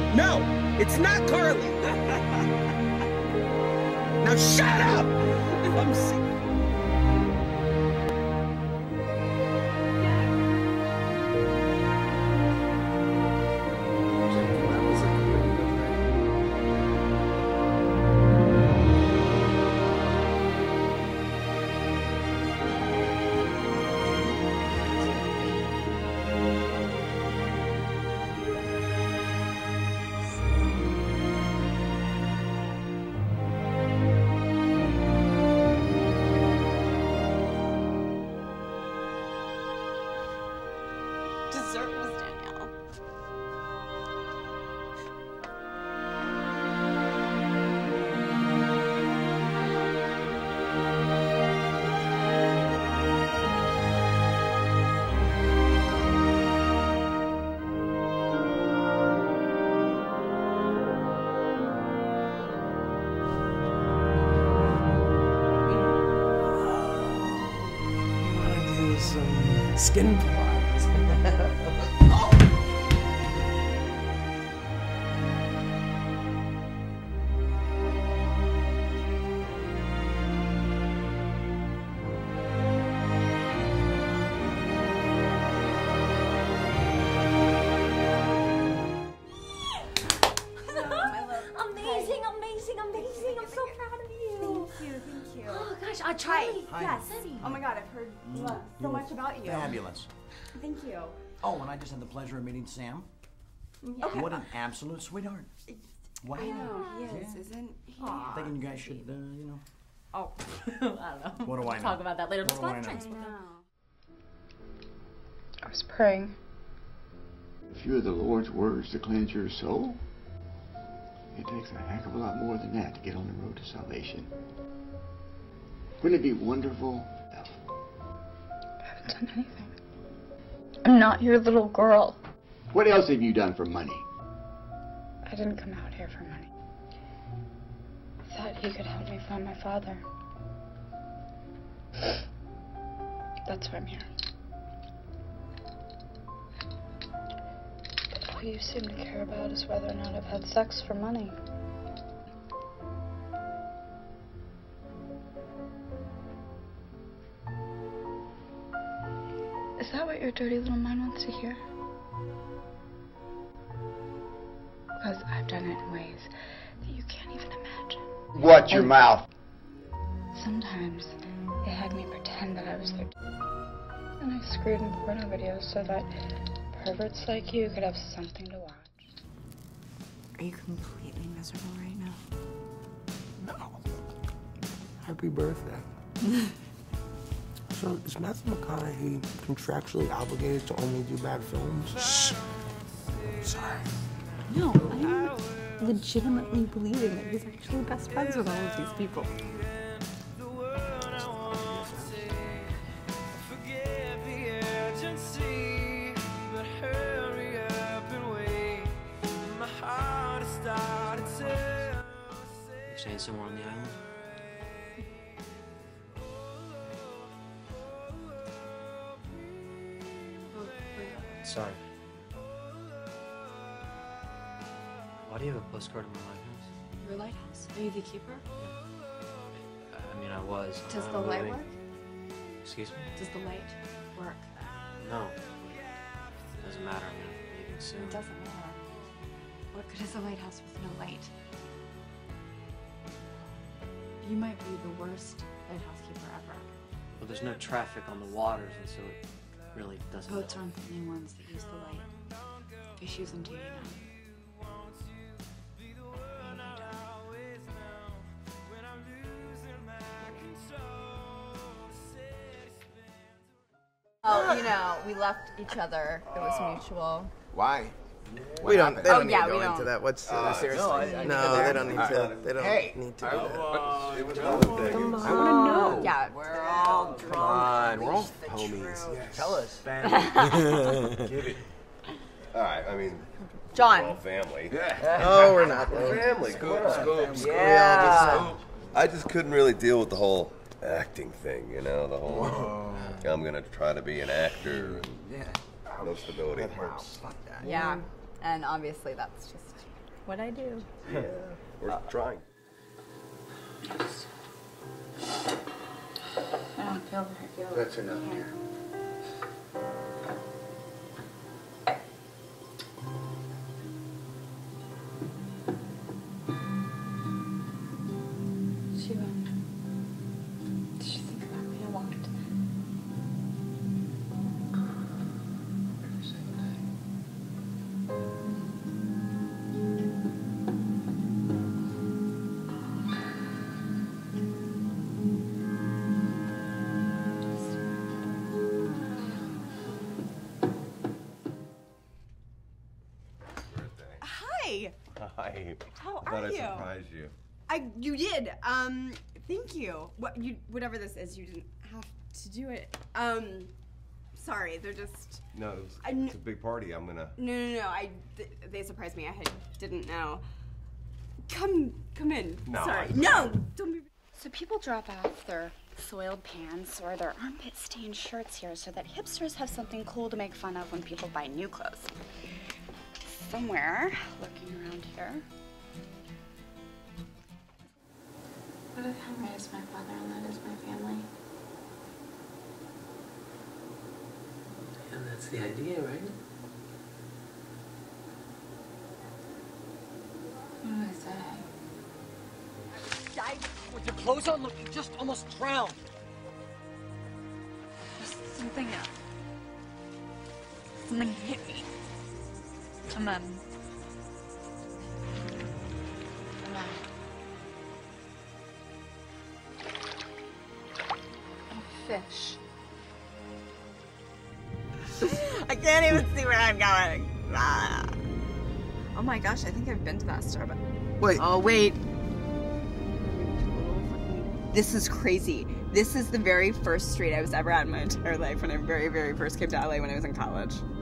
No, it's not Carly. Now shut up! I'm sick. Dessert, Miss Danielle. I want to do some skin Pilates. Amazing, amazing, amazing. I'm so proud of you. Thank you. Oh gosh, Charlie. Hi. Yes. Oh my God, I've heard so much about you. Fabulous. Thank you. Oh, and I just had the pleasure of meeting Sam. Okay. What an absolute sweetheart. Wow. I know, he is, isn't he? I'm thinking you guys should, you know. Oh, I don't know. What do I We'll know? talk about that later. Let's What go do I have know? drinks. I was praying. If you're the Lord's words to cleanse your soul, it takes a heck of a lot more than that to get on the road to salvation. Wouldn't it be wonderful? I haven't done anything. I'm not your little girl. What else have you done for money? I didn't come out here for money. I thought he could help me find my father. That's why I'm here. But all you seem to care about is whether or not I've had sex for money. Is that what your dirty little mind wants to hear? Because I've done it in ways that you can't even imagine. Watch your mouth. Sometimes they had me pretend that I was their and I screwed in porno videos so that perverts like you could have something to watch. Are you completely miserable right now? No. Happy birthday. So is Matthew McConaughey contractually obligated to only do bad films? Shh. Sorry. No, I'm legitimately believing that he's actually best friends with all of these people. You're staying somewhere on the island? Sorry. Why do you have a postcard in my lighthouse? Your lighthouse? Are you the keeper? I mean, I was. Does I'm the light leaving. work? Excuse me? Does the light work? No. Doesn't matter. I'm leaving soon. It doesn't matter. What good is a lighthouse with no light? You might be the worst lighthouse keeper ever. Well, there's no traffic on the waters, and so it really doesn't Boats matter. aren't the only ones that use the light. Fish use them too, you know. Oh, you know, we left each other. It was mutual. Why? We don't. They don't need yeah, to we go into don't. that. What's seriously? I No, they don't need to. They don't Hey. need to do that. Come on. I want to know. Yeah. We're all drunk. Come on, we're all homies. Yes. Tell us. Give it. All right, I mean, John. we're all family. Oh, we're not though. Family, scoop. Yeah. I just couldn't really deal with the whole acting thing, you know, the whole. I'm gonna try to be an actor. And no stability. Yeah. And obviously that's just What'd I do? Yeah, we're trying. I don't feel very good. That's enough, dear. She thinks about me a lot. Every single day. Hi. Hi. How I thought are I'd you? surprise you. You did. Thank you. Whatever this is, you didn't have to do it. Sorry, they're just. No, it's a big party. I'm gonna. No. They surprised me. I didn't know. Come in. No, Sorry. No, don't be. So people drop off their soiled pants or their armpit-stained shirts here so that hipsters have something cool to make fun of when people buy new clothes. Somewhere, looking around here. What if Henry is my father and that is my family? And that's the idea, right? What do I say? With your clothes on, look, you just almost drowned. Something hit me. And then Fish. I can't even see where I'm going. Ah. Oh my gosh, I think I've been to that Starbucks. Wait. Oh, wait. This is crazy. This is the very first street I was ever at in my entire life when I very, very first came to LA when I was in college.